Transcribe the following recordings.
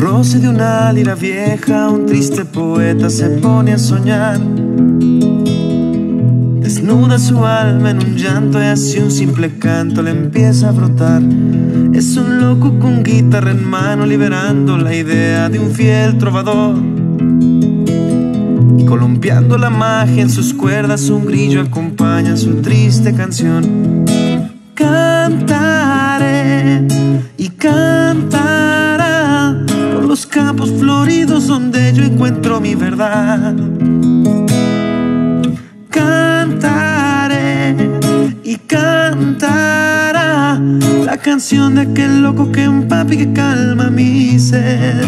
roce de una lira vieja, un triste poeta se pone a soñar. Desnuda su alma en un llanto y así un simple canto le empieza a brotar. Es un loco con guitarra en mano, liberando la idea de un fiel trovador. Y columpiando la magia en sus cuerdas, un grillo acompaña su triste canción. Cantaré y cantará por los campos floridos donde yo encuentro mi verdad. Cantaré y cantará la canción de aquel loco que empapi, que calma mi sed.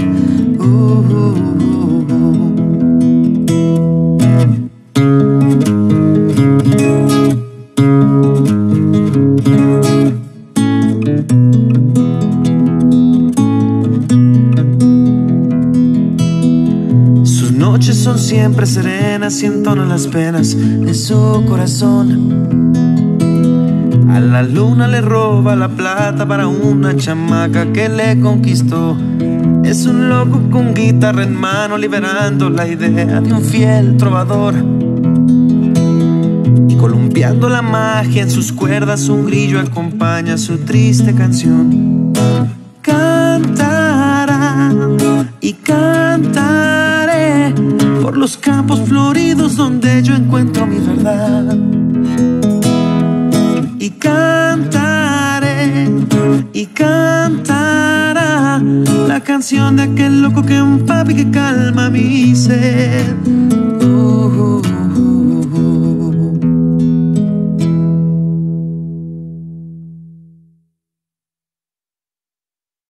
Sus noches son siempre serenas y entonan las penas de su corazón. A la luna le roba la plata para una chamaca que le conquistó. Es un loco con guitarra en mano, liberando la idea de un fiel trovador. Y columpiando la magia en sus cuerdas, un grillo acompaña su triste canción. Cantará y cantaré por los campos floridos donde yo encuentro mi verdad. Y cantaré y cantará la canción de aquel loco que empapi, que calma mi sed.